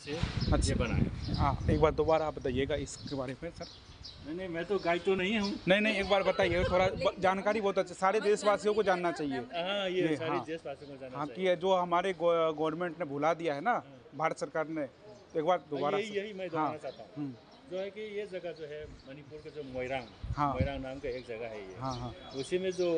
से ये बनाया। हाँ, एक बार दोबारा आप बताइएगा इसके बारे में सर। नहीं, मैं तो गाइड तो नहीं हूँ। नहीं, एक बार बताइए, थोड़ा जानकारी बहुत अच्छी, सारे देशवासियों को जानना चाहिए। हाँ, ये सारे हाँ, देशवासियों को जानना हाँ चाहिए। कि जो हमारे गवर्नमेंट ने भुला दिया है ना, भारत सरकार ने, तो एक बार दोबारा से। यही मैं दोहराना चाहता हूँ। जो है कि ये जगह जो है मणिपुर का जो मोइरांग नाम का एक जगह है ये। हाँ। उसी में जो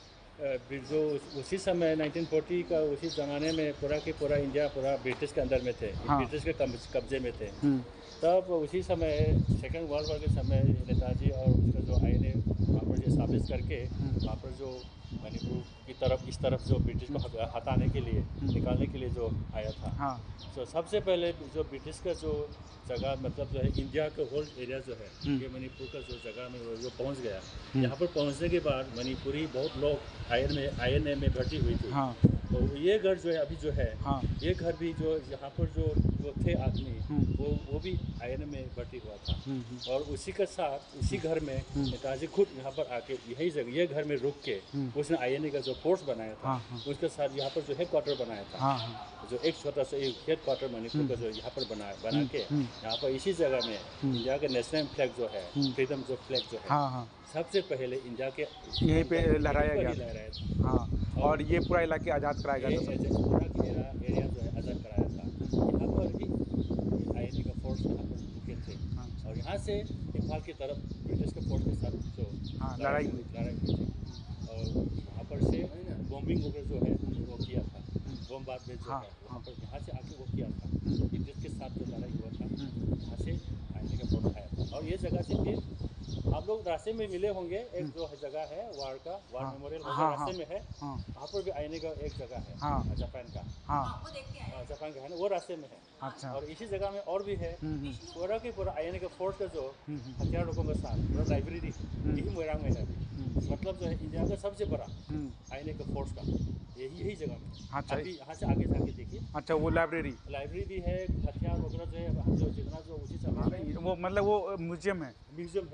उसी समय 1940 का उसी ज़माने में पूरा के पूरा इंडिया पूरा ब्रिटिश के अंदर में थे। ब्रिटिश के कब्जे में थे। तब उसी समय सेकेंड वर्ल्ड वॉर के समय नेताजी और उसका जो आईएनए वहाँ पर इस्टाब्लिश करके वहाँ पर जो मणिपुर की तरफ इस तरफ जो ब्रिटिश को हटाने के लिए निकालने के लिए जो आया था। तो सबसे पहले जो ब्रिटिश का जो जगह मतलब जो है इंडिया का होल एरिया जो है ये मणिपुर का जो जगह में वो पहुंच गया। यहाँ पर पहुंचने के बाद मणिपुरी बहुत लोग आईएनए में भर्ती हुई थी। तो ये घर जो है अभी जो है ये घर भी जो यहाँ पर जो थे आदमी वो भी आईएनए में भर्ती हुआ था। और उसी के साथ उसी घर में नेताजी खुद यहाँ पर आके यही जगह ये घर में रुक के उसने आईएनए का जो फोर्स बनाया था उसके साथ यहाँ पर जो हेड क्वार्टर बनाया था। जो एक छोटा सा एक हेड क्वार्टर मणिपुर का जो यहाँ पर बना के यहाँ पर इसी जगह में इंडिया का नेशनल फ्लैग जो है फ्रीडम जो फ्लैग जो है सबसे पहले इंडिया के यहीं पे लहराया गया था। और ये पूरा इलाके आज़ाद कराया गया था। पूरा एरिया जो है आज़ाद कराया था। यहाँ पर ही आईएनए का फोर्स यहाँ पर रुके थे। और यहाँ से इम्फाल की तरफ ब्रिटिश के फोर्स के साथ जो लड़ाई हुई थी। और वहाँ पर से बॉम्बिंग वगैरह जो है वो किया था। बम बाद में जो है वहाँ पर यहाँ से आके वो किया था। ब्रिटिश के साथ जो लड़ाई हुआ था यहाँ से आईएनए का फोर्स आया था। और ये जगह से फिर आप लोग रास्ते में मिले होंगे। एक जो जगह है वार मेमोरियल रास्ते में है। वहाँ पर भी आईएनए का एक जगह है जापान का। जापान का है ना, वो रास्ते में है। और इसी जगह में और भी है पूरा के पूरा आईएनए का फोर्स का जो हथियार लोगों के साथ पूरा लाइब्रेरी यही मोइरांग में है। मतलब जो है इंडिया का सबसे बड़ा आईएनए का फोर्स का यही जगह में। अभी यहाँ से आगे जाके देखिए। अच्छा, वो लाइब्रेरी भी है, हथियार वगैरह जो है जो जितना जो उसी समय वो मतलब वो म्यूजियम है।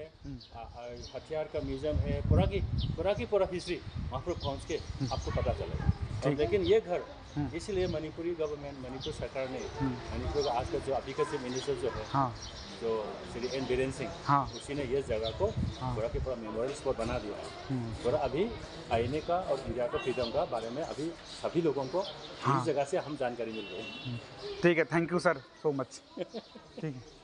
हथियार का म्यूजियम है। पूरा की पूरा हिस्ट्री वहाँ पर पहुँच के आपको पता चलेगा। और लेकिन ये घर इसलिए मणिपुरी गवर्नमेंट मणिपुर सरकार ने मणिपुर का आज का जो अभी का चीफ मिनिस्टर जो है जो श्री एन बीरेन सिंह उसी ने ये जगह को पूरा के पूरा मेमोरियल स्पॉट बना दिया है। पूरा अभी आईएनए का और इंडिया का फ्रीडम का बारे में अभी सभी लोगों को इस जगह से हम जानकारी मिल रही है। ठीक है, thank you sir so much. ठीक है।